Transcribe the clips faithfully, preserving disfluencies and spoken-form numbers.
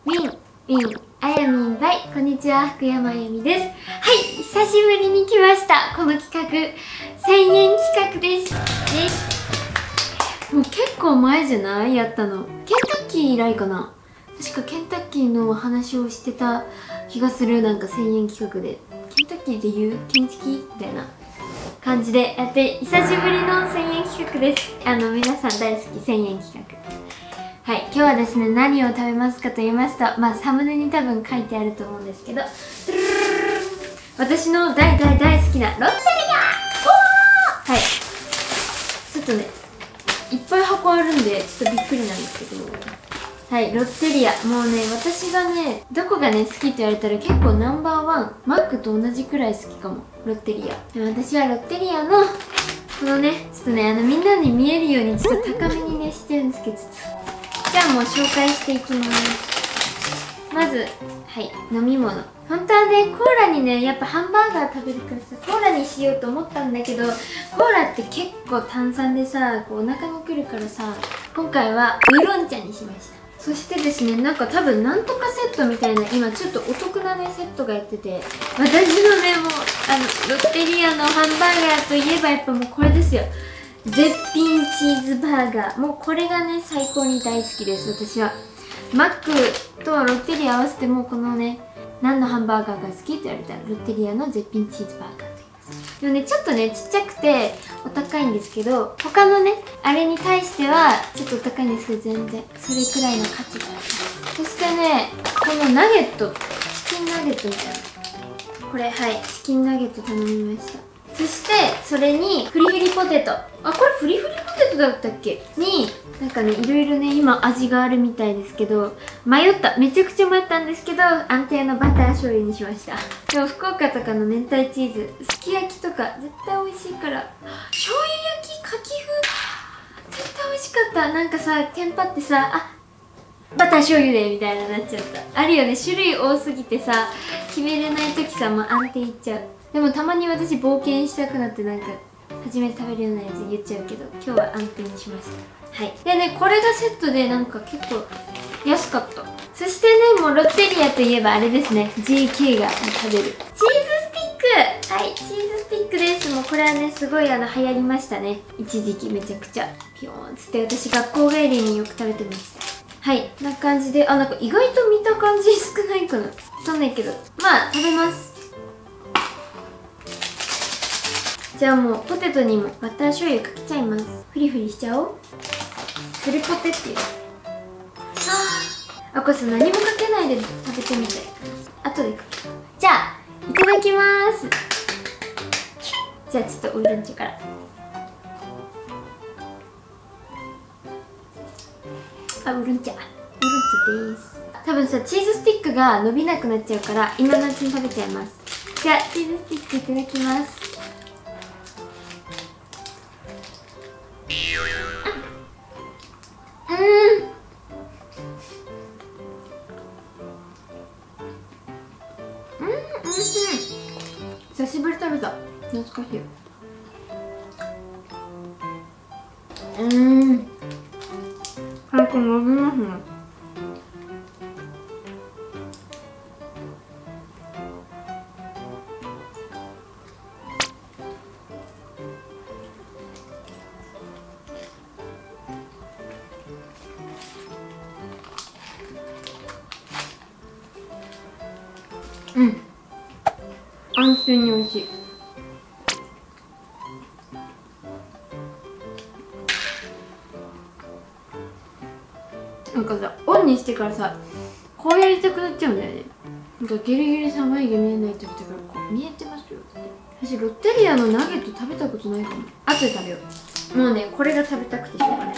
ウィン、ウィン、あやみんバイ、こんにちは、福山あやみです。はい、久しぶりに来ました。この企画、せんえん企画です。もう結構前じゃないやったの。ケンタッキー以来かな。確かケンタッキーの話をしてた気がする。なんかせんえん企画で。ケンタッキーで言うケンチキみたいな感じでやって、久しぶりのせんえん企画です。あの、皆さん大好きせんえん企画。はい、今日はですね、何を食べますかと言いますと、まあサムネに多分書いてあると思うんですけど、私の大大大好きなロッテリア。はい、ちょっとね、いっぱい箱あるんでちょっとびっくりなんですけど、はい、ロッテリア。もうね、私がね、どこがね好きって言われたら結構ナンバーワン、マックと同じくらい好きかも、ロッテリア。でも私はロッテリアのこのね、ちょっとね、あのみんなに見えるようにちょっと高めにねしてるんですけど、ちょっとじゃあもう紹介していきます。まず、はい、飲み物。本当はね、コーラにね、やっぱハンバーガー食べるからさ、コーラにしようと思ったんだけど、コーラって結構炭酸でさ、こうお腹にくるからさ、今回はウーロン茶にしました。そしてですね、なんか多分なんとかセットみたいな、今ちょっとお得なね、セットがやってて、私のね、もう、あの、ロッテリアのハンバーガーといえばやっぱもうこれですよ。絶品チーズバーガー。もうこれがね、最高に大好きです、私は。マックとロッテリア合わせてもこのね、何のハンバーガーが好きって言われたらロッテリアの絶品チーズバーガーと言います。でもね、ちょっとね、ちっちゃくてお高いんですけど、他のね、あれに対してはちょっとお高いんですけど、全然それくらいの価値があります。そしてね、このナゲット、チキンナゲットみたいな、これ、はい、チキンナゲット頼みました。そしてそれにフリフリポテト、あ、これフリフリポテトだったっけに、なんかね、いろいろね、今味があるみたいですけど、迷った、めちゃくちゃ迷ったんですけど、安定のバター醤油にしました。でも福岡とかの明太チーズ、すき焼きとか絶対美味しいから、醤油焼きかき風絶対美味しかった。なんかさ、テンパってさ、あ、バター醤油でみたいななっちゃった。あるよね、種類多すぎてさ、決めれない時さ、もう安定いっちゃう。でもたまに私冒険したくなって、なんか初めて食べるようなやつ言っちゃうけど、今日は安定にしました。はい。でね、これがセットでなんか結構安かった。そしてね、もうロッテリアといえばあれですね、 ジェーケー が食べるチーズスティック。はい、チーズスティックです。もうこれはね、すごいあの流行りましたね、一時期めちゃくちゃピヨーンつって、私学校帰りによく食べてました。はい、な感じで、あ、なんか意外と見た感じ少ないかな、わかんないけど、まあ食べます。じゃあもうポテトにもバター醤油かけちゃいます。フリフリしちゃおう。フルポテっていう。あ、これさ、何もかけないで食べてみて。後でかける。じゃあいただきます。じゃあちょっとウーロン茶から。あ、ウーロン茶、ウーロン茶です。多分さ、チーズスティックが伸びなくなっちゃうから今のうちに食べちゃいます。じゃあチーズスティックいただきます。久しぶり食べた。懐かしい。うーん、早く伸びますね。うん、安心に美味しい。なんかさ、オンにしてからさ、こうやりたくなっちゃうんだよね。なんかギリギリさ、眉毛見えない時とか、こう見えてますよって。私ロッテリアのナゲット食べたことないかも。後で食べよう。もうね、これが食べたくてしょうがない。はい、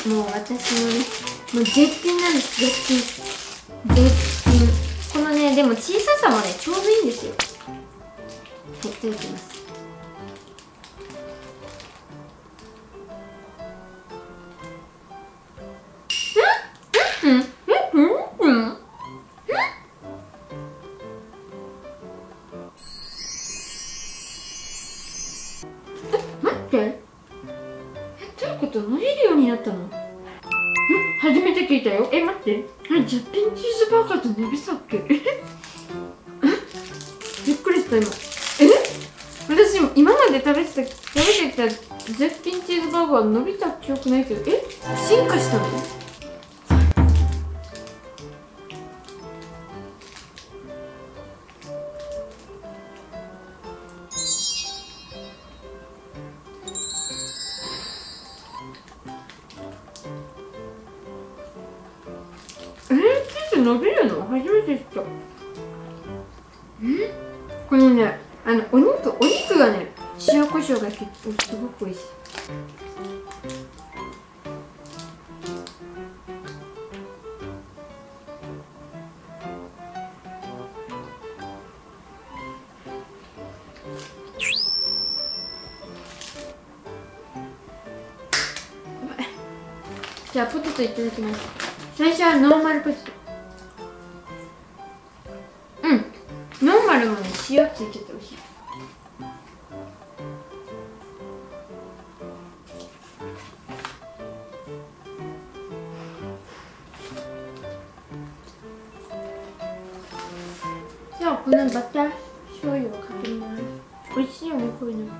もう私のね、もう絶品なんです。絶品絶品。このね、でも小ささもね、ちょうどいいんですよ。はい、いただきます。待って、え、ということ伸びるようになったの？ん、初めて聞聞いたよ。え、待って、あれ絶品チーズバーガーと伸びたっけ？えびっくりした。今え私今まで食べてた食べてきた絶品チーズバーガー伸びた記憶ないけど、え進化したの？えー、チーズ伸びるの初めて知った。んこのね、あのお肉お肉がね、塩コショウが結構すごく美味しい。じゃあポテトいただきます。最初はノーマルポテト。うん、ノーマルもね、塩ついてて美味しい。じゃあこのバター醤油をかけます。美味しいよね、こういうの。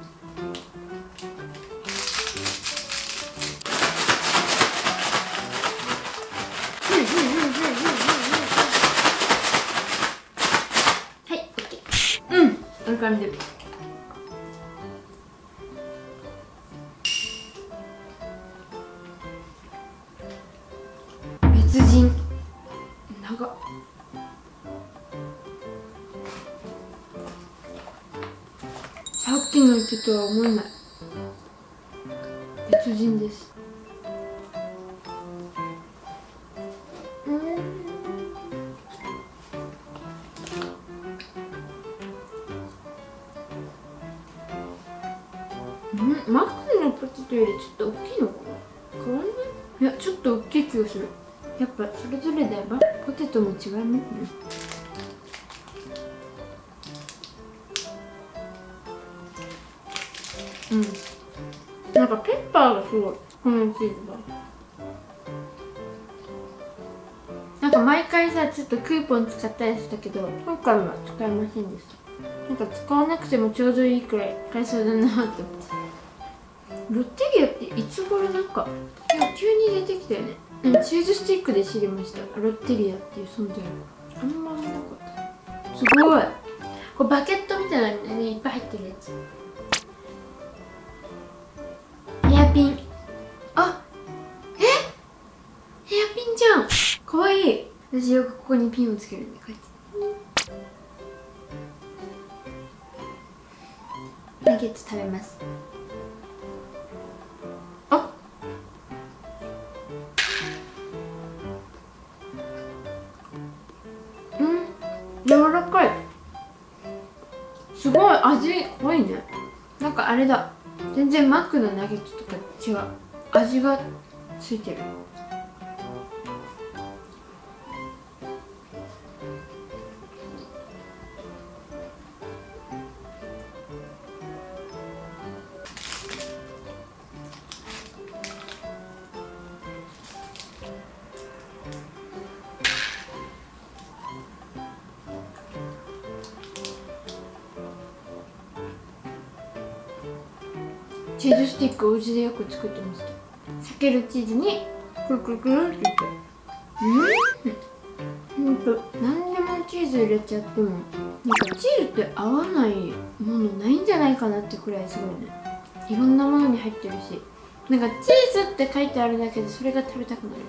はい、オッケー。うん、こんな感じ。別人。長っ。さっきの人とは思えない。別人です。うん、マックのポテトよりちょっと大きいのかな。変わんない？いや、ちょっと大きい気がする。やっぱそれぞれだよ。ポテトも違いますね。うん、なんかペッパーがすごい、このチーズが。なんか毎回さ、ちょっとクーポン使ったりしたけど、今回は使いませんでした。なんか使わなくてもちょうどいいくらい買えそうだなって思って。ロッテリアっていつ頃なんか、いや急に出てきたよね。うん、チーズスティックで知りました。ロッテリアっていう存在があんまなかった。すごい、これバケットみたいなのね、いっぱい入ってるやつ。ヘアピン。あ、えヘアピンじゃん。かわいい。私よくここにピンをつけるんで、こうやってナゲット食べます。あ、うん、柔らかい。すごい味濃いね。なんかあれだ、全然マックのナゲットとか違う。味がついてる。チーズスティックお家でよく作ってました。避けるチーズにくるくるくるって言って、うん、ほんと何でもチーズ入れちゃってもなんかチーズって合わないものないんじゃないかなってくらいすごいね。いろんなものに入ってるし、なんかチーズって書いてあるだけでそれが食べたくなる。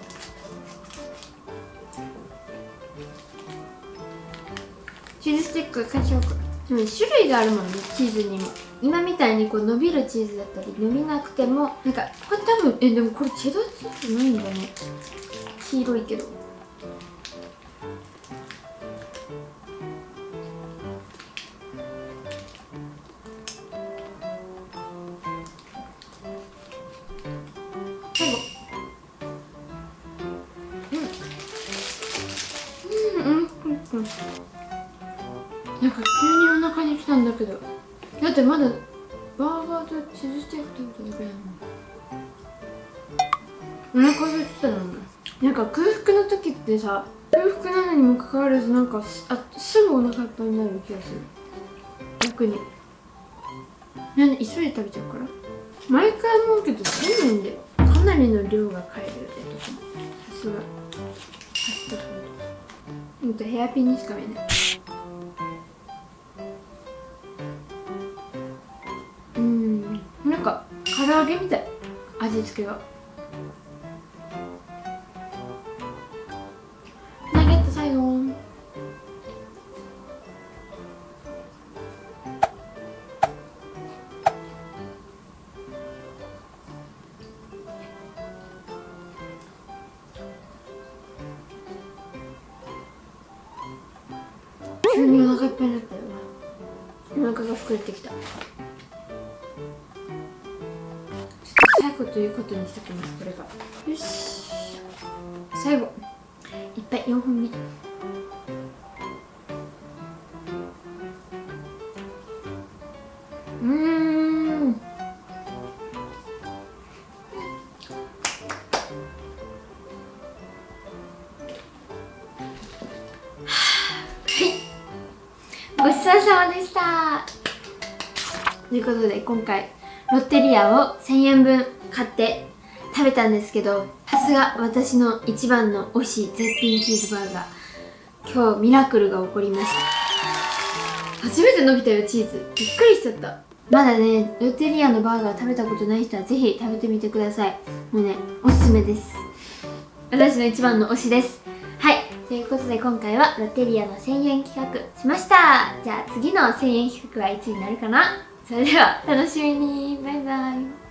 チーズスティック買いしようか。でも種類があるもんね、チーズにも。今みたいにこう伸びるチーズだったり伸びなくても、なんかこれ多分えでもこれチェダーチーズないんだね。黄色いけど。最後。うんうんうんうん。なんか急にお腹に来たんだけど、だってまだバーガーとチーズステーキ食べただけなのにお腹空いてたのに。 なんか空腹の時ってさ、空腹なのにもかかわらずなんかあすぐお腹いっぱいになる気がする。逆になんで急いで食べちゃうから。毎回思うけどせんえんでかなりの量が買えるよね。さすがさすがほんとヘアピンにしか見えない。うーん、なんか唐揚げみたい、味付けが。ナゲット最後。急にお腹いっぱいになったよな。お腹が膨れてきた。ちょっと最後ということにしておきます。これがよし、最後いっぱいよんほんめ。うーん、ごちそうさまでした。ということで今回ロッテリアをせんえんぶん買って食べたんですけど、さすが私の一番の推し絶品チーズバーガー、今日ミラクルが起こりました。初めて伸びたよチーズ、びっくりしちゃった。まだねロッテリアのバーガー食べたことない人はぜひ食べてみてください。もうねおすすめです。私の一番の推しです。はい、ということで今回はロッテリアのせんえん企画しました。じゃあ次のせんえん企画はいつになるかな。それでは楽しみに。バイバイ。